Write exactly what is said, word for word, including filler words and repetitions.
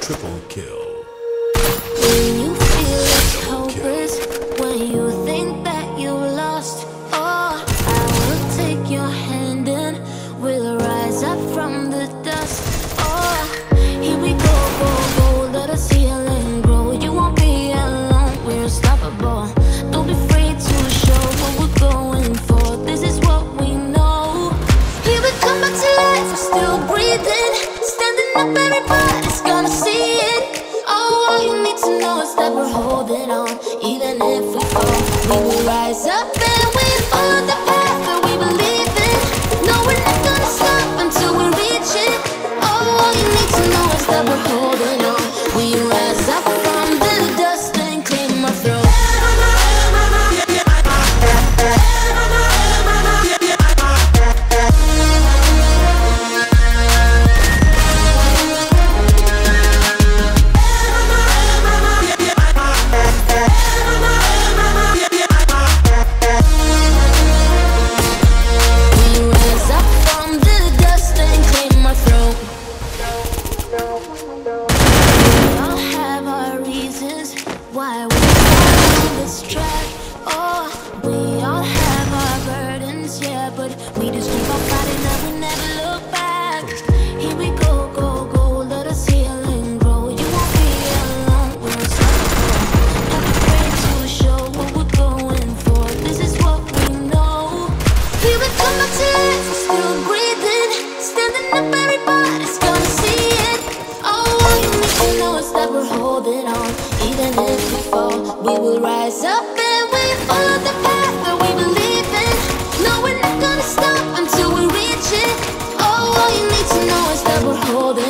Triple kill. When you feel it's hopeless, when you think that you lost, oh, I will take your hand and we'll rise up from the dust. Oh, here we go, go, go, let us heal and grow. You won't be alone, we're unstoppable. Don't be afraid to show what we're going for. This is what we know. Here we come back to life, we're still breathing. Standing up, everybody's gonna see it. Oh, all you need to know is that we're holding on. Even if we fall, we will rise up and we follow the path that we believe in. No, we're not gonna stop until we reach it. Oh, all you need to know is that we're holding on. We rise up from the dust and clear my throat. Why we follow this track? Oh, we all have our burdens, yeah, but we just keep on fighting and we never look back. Here we go, go, go, let us heal and grow. You won't be alone, we're unstoppable. Not afraid to show what we're going for. This is what we know. Here we come back to life, we're still breathing. Standing up, everybody's gonna see it. Oh, all you need to know is that we're holding on. Even if we fall, we will rise up and we follow the path that we believe in. No, we're not gonna stop until we reach it. Oh, all you need to know is that we're holding